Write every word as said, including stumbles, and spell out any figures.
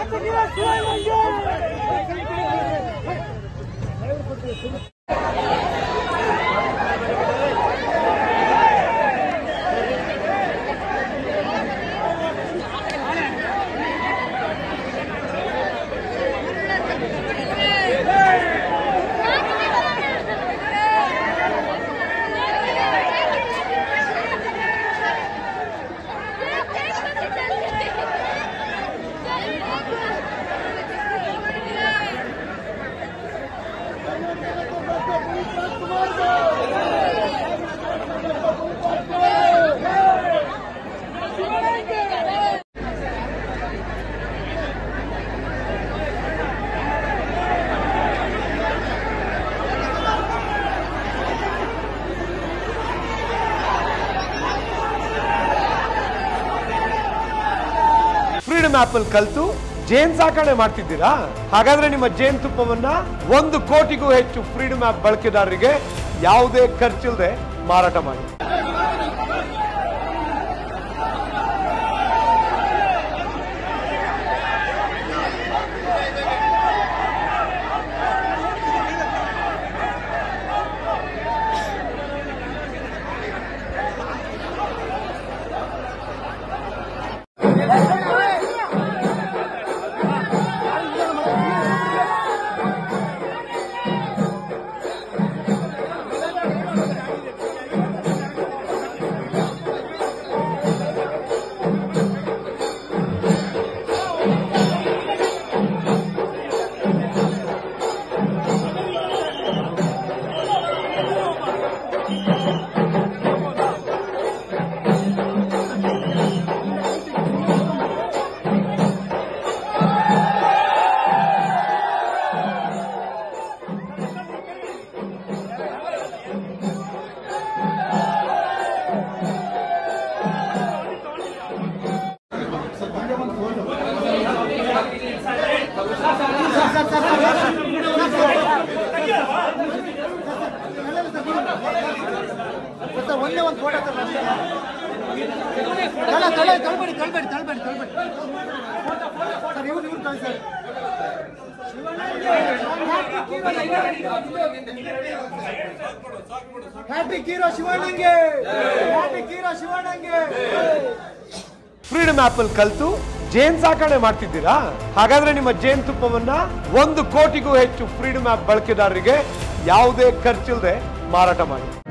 Freedom app ಅಲ್ಲಿ ಕಲಿತು ಜೇನ್ ಸಾಕಣೆ ಮಾಡ್ತಿದ್ದೀರಾ? ಹಾಗಾದ್ರೆ ನಿಮ್ಮ ಜೇನ್ ತುಪ್ಪವನ್ನ ಒಂದು ಕೋಟಿಗೂ ಹೆಚ್ಚು ಫ್ರೀಡಮ್ ಆಪ್ ಬಳಕೆದಾರರಿಗೆ ಯಾವುದೇ ಖರ್ಚಿಲ್ಲದೆ ಮಾರಾಟ ಮಾಡಿ. ಒಂದೇ ಒಂದು ಫೋಟೋ ತಲೆ ತಳ್ಬೇಡಿ ತಳ್ಬೇಡಿ ತಳ್ಬೇಡಿ ತಳ್ಬೇಡಿ ಸರ್ ಇವ್ರು ಇವ್ರು ಕಳಿ ಸರ್ ಹ್ಯಾಟ್ರಿಕ್ ಹೀರೋ ಶಿವಣ್ಣಂಗೆ ಹ್ಯಾಟ್ರಿಕ್ ಹೀರೋ ಶಿವಣ್ಣಂಗೆ. ಫ್ರೀಡಮ್ ಆಪ್ ಅಲ್ಲಿ ಕಲಿತು ಜೇನ್ ಸಾಕಣೆ ಮಾಡ್ತಿದ್ದೀರಾ? ಹಾಗಾದ್ರೆ ನಿಮ್ಮ ಜೇನ್ ತುಪ್ಪವನ್ನ ಒಂದು ಕೋಟಿಗೂ ಹೆಚ್ಚು ಫ್ರೀಡಮ್ ಆಪ್ ಬಳಕೆದಾರರಿಗೆ ಯಾವುದೇ ಖರ್ಚಿಲ್ಲದೆ ಮಾರಾಟ ಮಾಡಿ.